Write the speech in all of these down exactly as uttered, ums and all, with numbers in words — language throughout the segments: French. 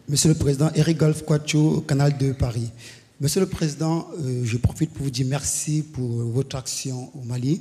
Monsieur le Président, Eric Golf Quacho, Canal de Paris. Monsieur le Président, euh, je profite pour vous dire merci pour votre action au Mali.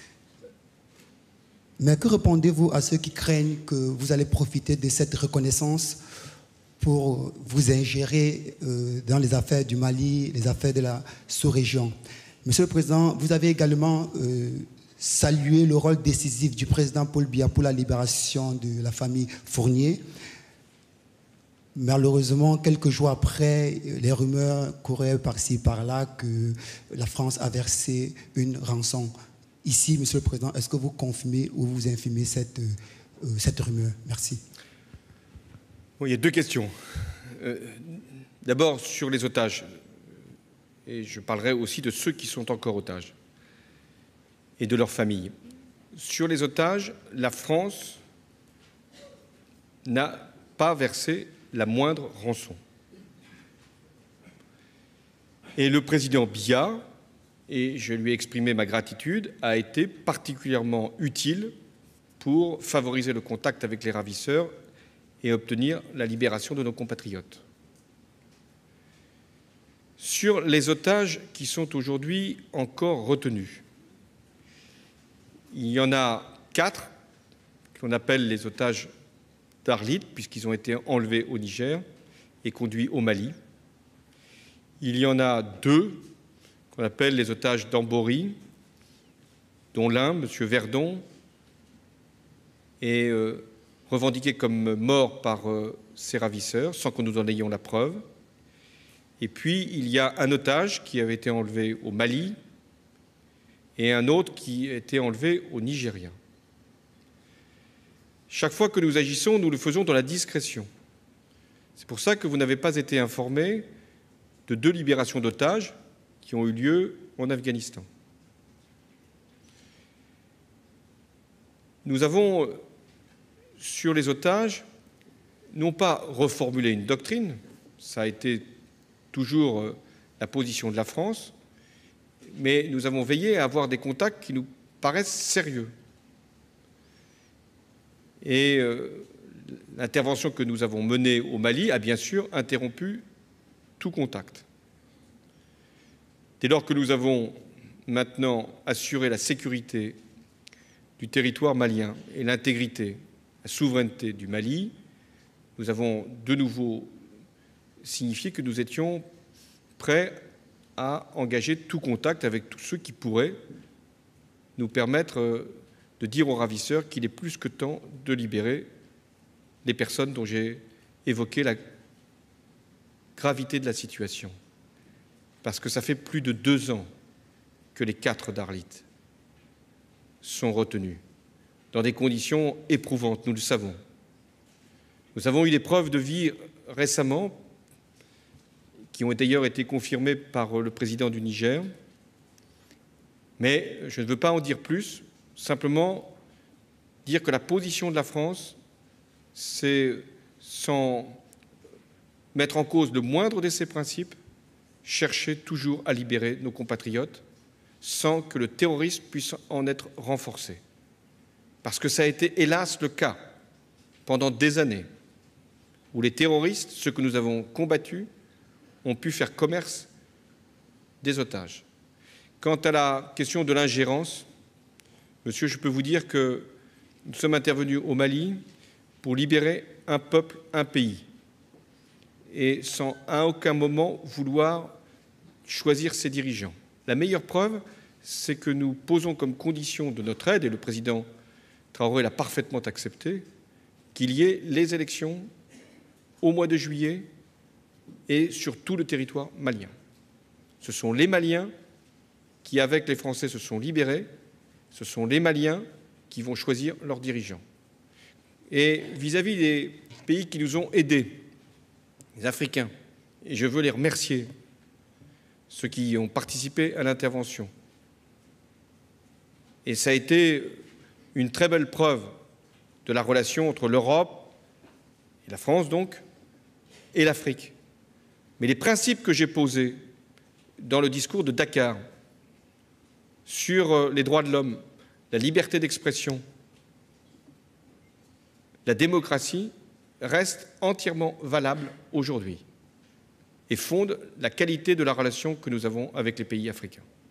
Mais que répondez-vous à ceux qui craignent que vous allez profiter de cette reconnaissance pour vous ingérer euh, dans les affaires du Mali, les affaires de la sous-région? Monsieur le Président, vous avez également euh, salué le rôle décisif du président Paul Biya pour la libération de la famille Fournier. Malheureusement, quelques jours après, les rumeurs couraient par-ci, par-là que la France a versé une rançon. Ici, Monsieur le Président, est-ce que vous confirmez ou vous infirmez cette, euh, cette rumeur? Merci. Bon, il y a deux questions. Euh, D'abord, sur les otages. Et je parlerai aussi de ceux qui sont encore otages et de leurs familles. Sur les otages, la France n'a pas versé la moindre rançon. Et le président Biya, et je lui ai exprimé ma gratitude, a été particulièrement utile pour favoriser le contact avec les ravisseurs et obtenir la libération de nos compatriotes. Sur les otages qui sont aujourd'hui encore retenus, il y en a quatre qu'on appelle les otages d'Arlit, puisqu'ils ont été enlevés au Niger et conduits au Mali. Il y en a deux qu'on appelle les otages d'Ambori, dont l'un, M. Verdon, est euh, revendiqué comme mort par euh, ses ravisseurs, sans que nous en ayons la preuve. Et puis, il y a un otage qui avait été enlevé au Mali et un autre qui a été enlevé au Nigeria. Chaque fois que nous agissons, nous le faisons dans la discrétion. C'est pour ça que vous n'avez pas été informé de deux libérations d'otages qui ont eu lieu en Afghanistan. Nous avons, sur les otages, non pas reformulé une doctrine, ça a été toujours la position de la France, mais nous avons veillé à avoir des contacts qui nous paraissent sérieux. Et euh, l'intervention que nous avons menée au Mali a bien sûr interrompu tout contact. Dès lors que nous avons maintenant assuré la sécurité du territoire malien et l'intégrité, la souveraineté du Mali, nous avons de nouveau signifié que nous étions prêts à engager tout contact avec tous ceux qui pourraient nous permettre de dire aux ravisseurs qu'il est plus que temps de libérer les personnes dont j'ai évoqué la gravité de la situation. Parce que ça fait plus de deux ans que les quatre d'Arlit sont retenus, dans des conditions éprouvantes, nous le savons. Nous avons eu des preuves de vie récemment, qui ont d'ailleurs été confirmées par le président du Niger, mais je ne veux pas en dire plus, simplement dire que la position de la France, c'est, sans mettre en cause le moindre de ses principes, chercher toujours à libérer nos compatriotes sans que le terrorisme puisse en être renforcé. Parce que ça a été, hélas, le cas pendant des années, où les terroristes, ceux que nous avons combattus, ont pu faire commerce des otages. Quant à la question de l'ingérence, monsieur, je peux vous dire que nous sommes intervenus au Mali pour libérer un peuple, un pays, et sans à aucun moment vouloir choisir ses dirigeants. La meilleure preuve, c'est que nous posons comme condition de notre aide, et le président Traoré l'a parfaitement accepté, qu'il y ait les élections au mois de juillet et sur tout le territoire malien. Ce sont les Maliens qui, avec les Français, se sont libérés. Ce sont les Maliens qui vont choisir leurs dirigeants. Et vis-à-vis des pays qui nous ont aidés, les Africains, et je veux les remercier, ceux qui ont participé à l'intervention. Et ça a été une très belle preuve de la relation entre l'Europe, et la France donc, et l'Afrique. Mais les principes que j'ai posés dans le discours de Dakar sur les droits de l'homme, la liberté d'expression, la démocratie, reste entièrement valable aujourd'hui et fonde la qualité de la relation que nous avons avec les pays africains.